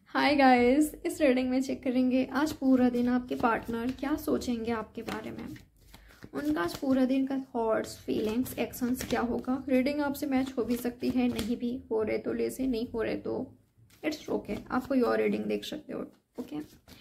हाय guys, इस reading में check करेंगे आज पूरा दिन आपके पार्टनर क्या सोचेंगे आपके बारे में। उनका आज पूरा दिन का थॉट्स, फीलिंग्स, एक्शंस क्या होगा। रीडिंग आपसे मैच हो भी सकती है, नहीं भी हो रहे तो ले से, नहीं हो रहे तो इट्स ओके, आप कोई और रीडिंग देख सकते हो। ओके,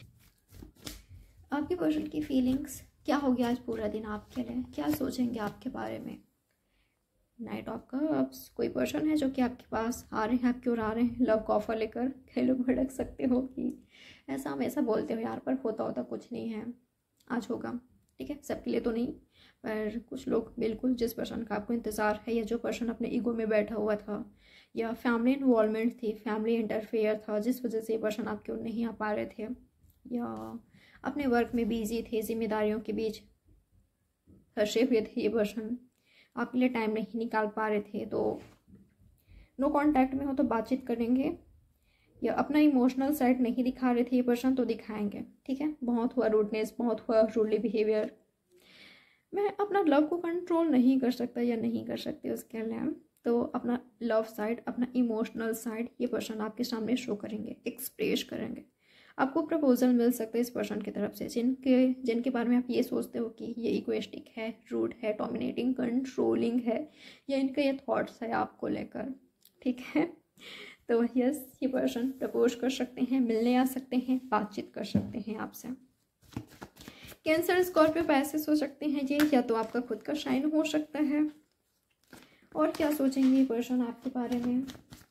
आपके पर्सन की फीलिंग्स क्या होगी आज पूरा दिन आपके लिए, क्या सोचेंगे आपके बारे में। नाइट ऑफ कप्स, कोई पर्सन है जो कि आपके पास आ रहे हैं, आपकी ओर आ रहे हैं लव का ऑफर लेकर। कई लोग भड़क सकते हो कि ऐसा हम ऐसा बोलते हो यार, पर होता कुछ नहीं है, आज होगा। ठीक है, सबके लिए तो नहीं, पर कुछ लोग बिल्कुल, जिस पर्सन का आपको इंतज़ार है या जो पर्सन अपने ईगो में बैठा हुआ था या फैमिली इन्वॉल्वमेंट थी, फैमिली इंटरफेयर था जिस वजह से ये पर्सन आपके ओर नहीं आ पा रहे थे, या अपने वर्क में बिजी थे, जिम्मेदारियों के बीच फंसे हुए थे, ये पर्सन आपके लिए टाइम नहीं निकाल पा रहे थे, तो नो कांटेक्ट में हो तो बातचीत करेंगे, या अपना इमोशनल साइड नहीं दिखा रहे थे ये पर्सन तो दिखाएंगे। ठीक है, बहुत हुआ रूडनेस, बहुत हुआ रूडली बिहेवियर। मैं अपना लव को कंट्रोल नहीं कर सकता या नहीं कर सकती उसके लिए, तो अपना लव साइड, अपना इमोशनल साइड ये पर्सन आपके सामने शो करेंगे, एक्सप्रेस करेंगे। आपको प्रपोजल मिल सकता है इस पर्सन की तरफ से, जिनके बारे में आप ये सोचते हो कि ये इगोइस्टिक है, रूड है, डोमिनेटिंग, कंट्रोलिंग है, या इनके ये थॉट्स है आपको लेकर। ठीक है, तो यस, ये पर्सन प्रपोज कर सकते हैं, मिलने आ सकते हैं, बातचीत कर सकते हैं आपसे। कैंसर, स्कॉर्पियो, पैसेज हो सकते हैं ये, या तो आपका खुद का शाइन हो सकता है। और क्या सोचेंगे ये पर्सन आपके बारे में,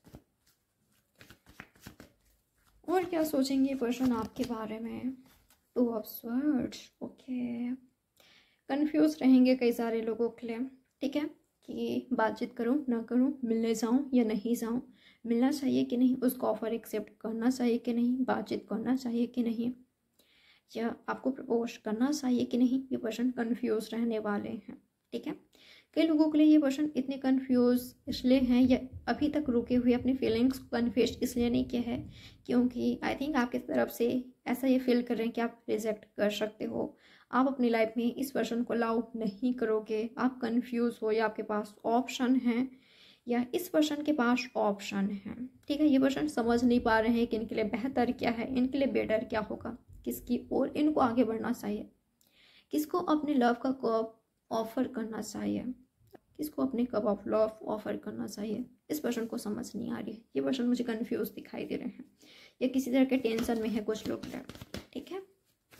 और क्या सोचेंगे पर्सन आपके बारे में। Two of swords, okay, confuse रहेंगे कई सारे लोगों के लिए। ठीक है, कि बातचीत करूं ना करूं, मिलने जाऊं या नहीं जाऊं, मिलना चाहिए कि नहीं, उसका ऑफर एक्सेप्ट करना चाहिए कि नहीं, बातचीत करना चाहिए कि नहीं, या आपको प्रपोज करना चाहिए कि नहीं, ये पर्सन कंफ्यूज रहने वाले हैं। ठीक है, कई लोगों के लिए ये पर्सन इतने कंफ्यूज इसलिए हैं, या अभी तक रुके हुए अपनी फीलिंग्स कन्फेस इसलिए नहीं किया है क्योंकि आई थिंक आपकी तरफ से ऐसा ये फील कर रहे हैं कि आप रिजेक्ट कर सकते हो, आप अपनी लाइफ में इस पर्सन को अलाउ नहीं करोगे, आप कंफ्यूज हो, या आपके पास ऑप्शन है या इस पर्सन के पास ऑप्शन है। ठीक है, ये पर्सन समझ नहीं पा रहे हैं कि इनके लिए बेहतर क्या है, इनके लिए बेटर क्या होगा, किसकी ओर इनको आगे बढ़ना चाहिए, किसको अपने लव का कप ऑफर करना चाहिए, किसको अपने कप ऑफ लव ऑफर करना चाहिए। इस पर्सन को समझ नहीं आ रही है, ये पर्सन मुझे कंफ्यूज दिखाई दे रहे हैं, या किसी तरह के टेंशन में है कुछ लोग। ठीक है,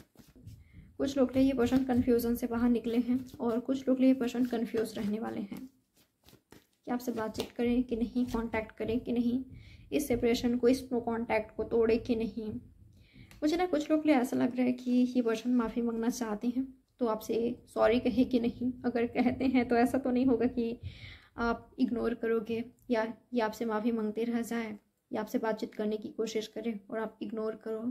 कुछ लोग लिए ये पर्सन कन्फ्यूजन से बाहर निकले हैं, और कुछ लोग लिए ये पर्सन कन्फ्यूज रहने वाले हैं कि आपसे बातचीत करें कि नहीं, कांटेक्ट करें कि नहीं, इस सेपरेशन को, इस नो कांटेक्ट को तोड़े कि नहीं। मुझे ना कुछ लोग लिए ऐसा लग रहा है कि ये पर्सन माफ़ी मांगना चाहते हैं, तो आपसे सॉरी कहे कि नहीं। अगर कहते हैं तो ऐसा तो नहीं होगा कि आप इग्नोर करोगे, या ये आपसे माफ़ी मांगते रह जाए, या आपसे बातचीत करने की कोशिश करें और आप इग्नोर करो,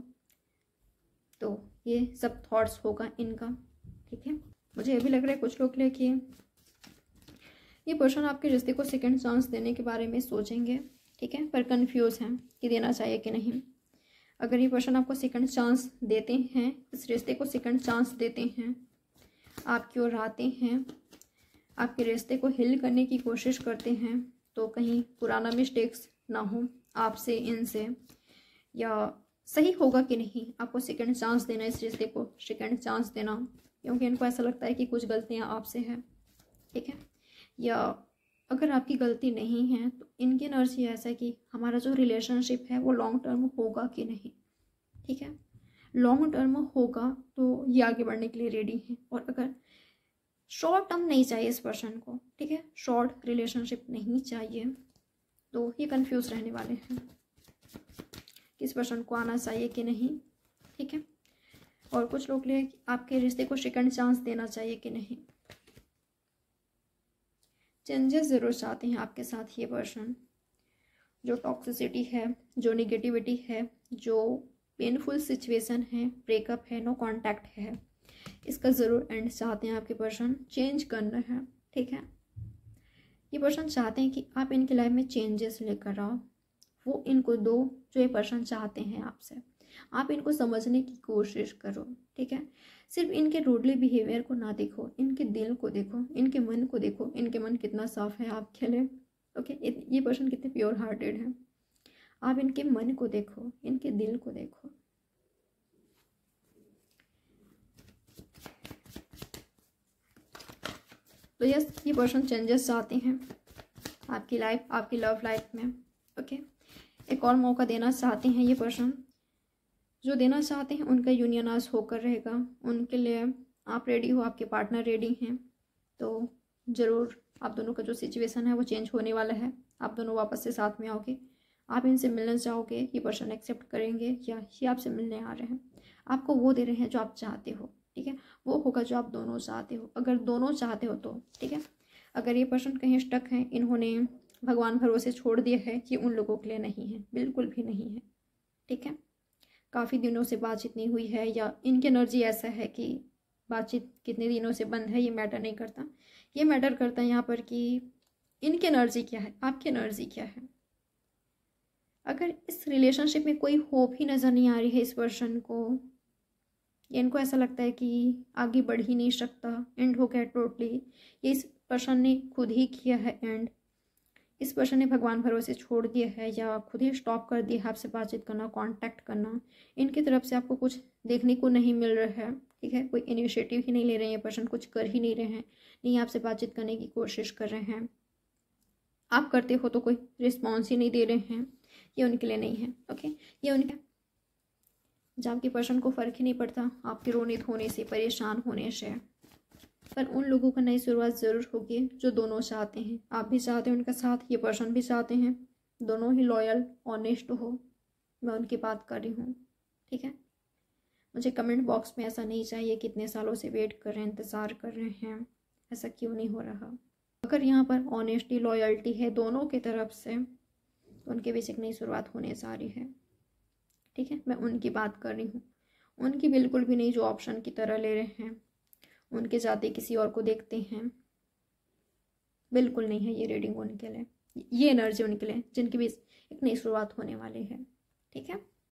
तो ये सब थॉट्स होगा इनका। ठीक है, मुझे ये भी लग रहा है कुछ लोग के लिए कि ये पर्सन आपके रिश्ते को सेकंड चांस देने के बारे में सोचेंगे। ठीक है, पर कंफ्यूज हैं कि देना चाहिए कि नहीं। अगर ये पर्सन आपको सेकंड चांस देते हैं, इस रिश्ते को सेकंड चांस देते हैं, आपकी ओर आते हैं, आपके रिश्ते को हिल करने की कोशिश करते हैं, तो कहीं पुराना मिस्टेक्स ना हो आपसे, इनसे, या सही होगा कि नहीं आपको सेकंड चांस देना, इस रिश्ते को सेकंड चांस देना, क्योंकि इनको ऐसा लगता है कि कुछ गलतियां आपसे हैं। ठीक है, या अगर आपकी गलती नहीं है तो इनकी एनर्जी ऐसा है कि हमारा जो रिलेशनशिप है वो लॉन्ग टर्म होगा कि नहीं। ठीक है, लॉन्ग टर्म होगा तो ये आगे बढ़ने के लिए रेडी है, और अगर शॉर्ट टर्म नहीं चाहिए इस पर्सन को, ठीक है, शॉर्ट रिलेशनशिप नहीं चाहिए, तो ये कंफ्यूज रहने वाले हैं कि इस पर्सन को आना चाहिए कि नहीं। ठीक है, और कुछ लोग लिए आपके रिश्ते को सेकंड चांस देना चाहिए कि नहीं। चेंजेस ज़रूर चाहते हैं आपके साथ ये पर्सन। जो टॉक्सिसिटी है, जो निगेटिविटी है, जो पेनफुल सिचुएशन है, ब्रेकअप है, नो कांटेक्ट है, इसका ज़रूर एंड चाहते हैं आपके पर्सन, चेंज करना है। ठीक है, ये पर्सन चाहते हैं कि आप इनकी लाइफ में चेंजेस लेकर आओ, वो इनको दो जो ये पर्सन चाहते हैं आपसे, आप इनको समझने की कोशिश करो। ठीक है, सिर्फ इनके रूडली बिहेवियर को ना देखो, इनके दिल को देखो, इनके मन को देखो, इनके मन कितना साफ है आपके लिए। ओके, ये पर्सन कितने प्योर हार्टेड है, आप इनके मन को देखो, इनके दिल को देखो। तो यस, ये पर्सन चेंजेस चाहते हैं आपकी लाइफ, आपकी लव लाइफ में। ओके, एक और मौका देना चाहते हैं ये पर्सन। जो देना चाहते हैं उनका यूनियन आज होकर रहेगा। उनके लिए आप रेडी हो, आपके पार्टनर रेडी हैं, तो ज़रूर आप दोनों का जो सिचुएशन है वो चेंज होने वाला है। आप दोनों वापस से साथ में आओगे, आप इनसे मिलना चाहोगे, ये पर्सन एक्सेप्ट करेंगे या ये आपसे मिलने आ रहे हैं। आपको वो दे रहे हैं जो आप चाहते हो, ठीक है, वो होगा जो आप दोनों चाहते हो। अगर दोनों चाहते हो तो ठीक है। अगर ये पर्सन कहीं स्टक है, इन्होंने भगवान भरोसे छोड़ दिया है, ये उन लोगों के लिए नहीं है, बिल्कुल भी नहीं है, ठीक है। काफ़ी दिनों से बातचीत नहीं हुई है, या इनकी एनर्जी ऐसा है कि बातचीत कितने दिनों से बंद है, ये मैटर नहीं करता। ये मैटर करता है यहाँ पर कि इनकी एनर्जी क्या है, आपकी एनर्जी क्या है। अगर इस रिलेशनशिप में कोई होप ही नज़र नहीं आ रही है इस पर्सन को, या इनको ऐसा लगता है कि आगे बढ़ ही नहीं सकता, एंड हो गया टोटली, ये इस पर्सन ने खुद ही किया है एंड, इस पर्सन ने भगवान भरोसे छोड़ दिया है या खुद ही स्टॉप कर दिया है आपसे बातचीत करना, कांटेक्ट करना। इनकी तरफ से आपको कुछ देखने को नहीं मिल रहा है, ठीक है। कोई इनिशिएटिव ही नहीं ले रहे हैं ये पर्सन, कुछ कर ही नहीं रहे हैं, नहीं आपसे बातचीत करने की कोशिश कर रहे हैं। आप करते हो तो कोई रिस्पॉन्स ही नहीं दे रहे हैं, ये उनके लिए नहीं है। ओके, ये उनके, जबकि पर्सन को फ़र्क ही नहीं पड़ता आपके रोने धोने से, परेशान होने से। पर उन लोगों का नई शुरुआत ज़रूर होगी जो दोनों चाहते हैं। आप भी चाहते हैं उनका साथ, ये पर्सन भी चाहते हैं, दोनों ही लॉयल ऑनेस्ट हो। मैं उनकी बात कर रही हूँ, ठीक है। मुझे कमेंट बॉक्स में ऐसा नहीं चाहिए कितने सालों से वेट कर रहे हैं, इंतज़ार कर रहे हैं, ऐसा क्यों नहीं हो रहा। अगर यहाँ पर ऑनेस्टी लॉयल्टी है दोनों की तरफ से, तो उनके बीच एक नई शुरुआत होने जा रही है, ठीक है। मैं उनकी बात कर रही हूँ, उनकी बिल्कुल भी नहीं जो ऑप्शन की तरह ले रहे हैं, उनके जाते किसी और को देखते हैं, बिल्कुल नहीं है ये रीडिंग उनके लिए, ये एनर्जी उनके लिए जिनके बीच एक नई शुरुआत होने वाली है, ठीक है।